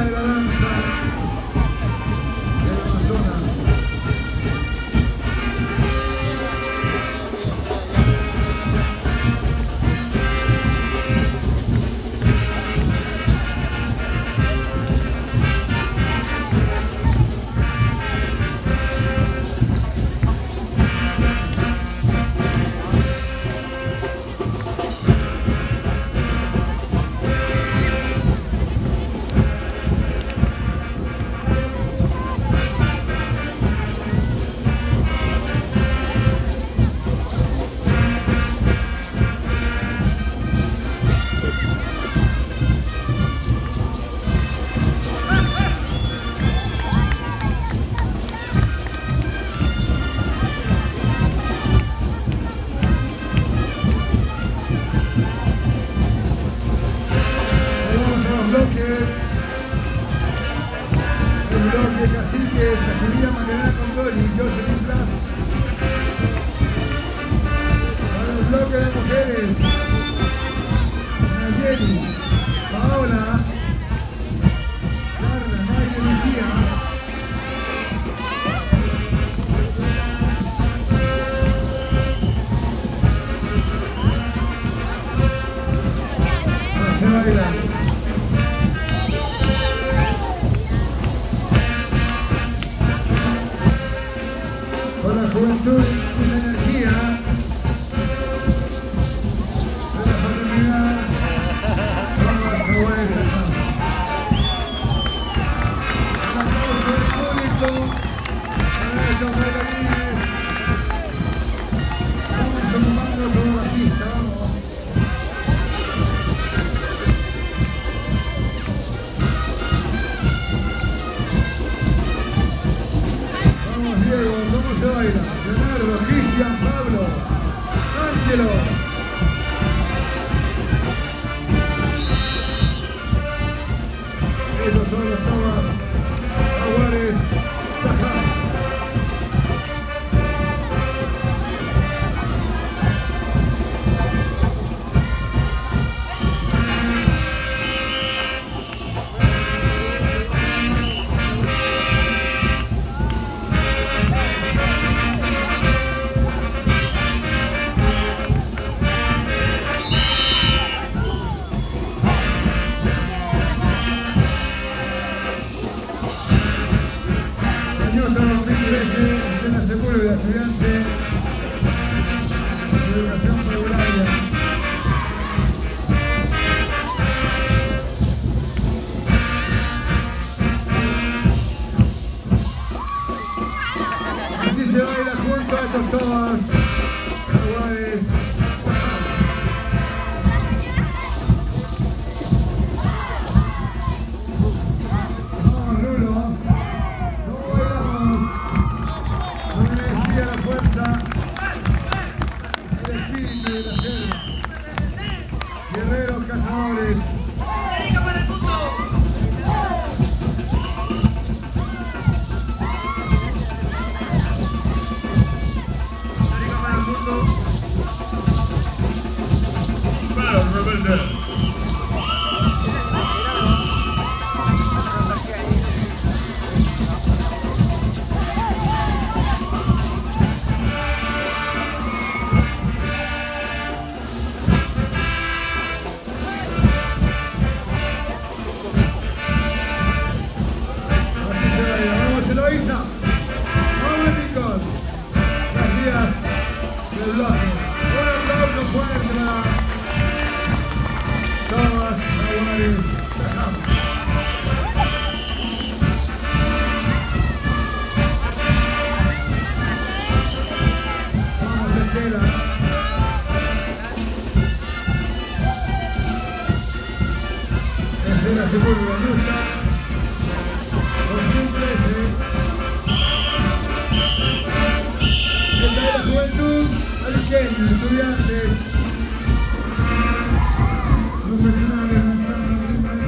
de la danza del Amazonas. El bloque Caciques, Azuría, Magdalena Condori, Jocelyn Blas. Para el bloque de mujeres, Nayeli, Paola, Carla, María y Lucía. Se baila. Juventud y la energía de la fraternidad, todas Jaguares acá. Un aplauso del público para estos bailarines. Vamos ocupando toda la pista, vamos. Vamos Diego, ¿cómo se baila? Leonardo, Cristian, Pablo, Ángelo. Estos son los Tobas Jaguares Sajá. Estela Sepúlveda, estudiante de educación regularia. Así se baila junto a estos Tobas Jaguares Sajá. Vamos Lulo. La fuerza, el espíritu de la selva, guerreros cazadores. ¡América para el mundo! ¡América para el mundo! ¡Para los rebeldes! Eloísa, vamos Nicole, las días del bloque. Un aplauso fuerte para Tobas Jaguares Sajá. Vamos Estela. Estela Sepúlveda, Lucha. 2013. De la juventud, aliqueños, estudiantes, profesionales, danzando.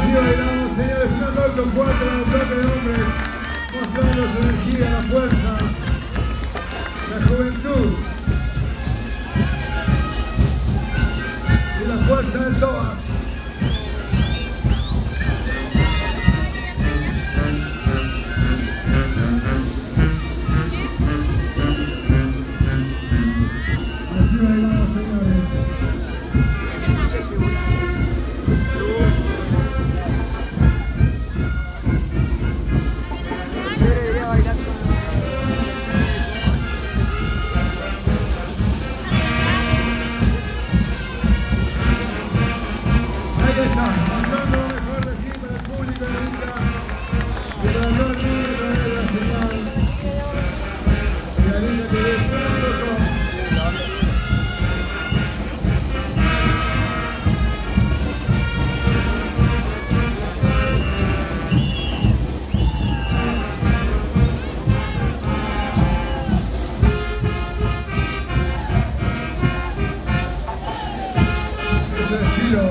Así bailamos, señores, un aplauso fuerte al bloque de hombres, mostrando su energía, la fuerza, la juventud y la fuerza del Tobas. Así bailamos, señores. Ahí está, mostrando lo mejor de sí para el público de Arica y para todo el mundo a través de la señal de AricaTV.com. Es el estilo,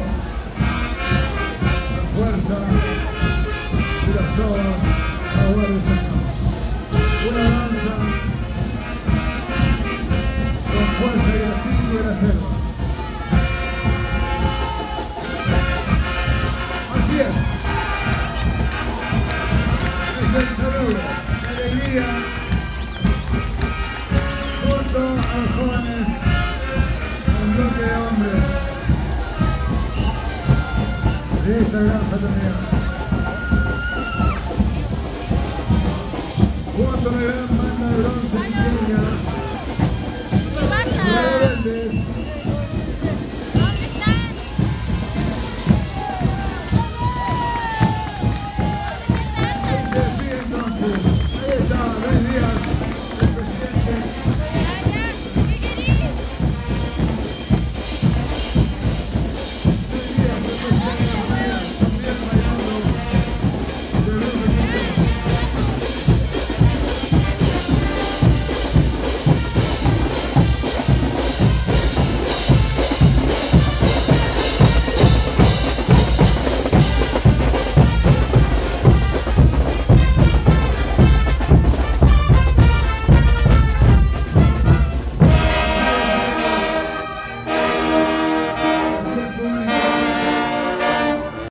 la fuerza de las Tobas a Guardia Señor. Una danza con fuerza y el espíritu de la selva. Así es. Es el saludo, la alegría, junto a los jóvenes, un bloque de hombres de esta gran fraternidad. Junto a la gran banda de bronce limeña, Rebeldes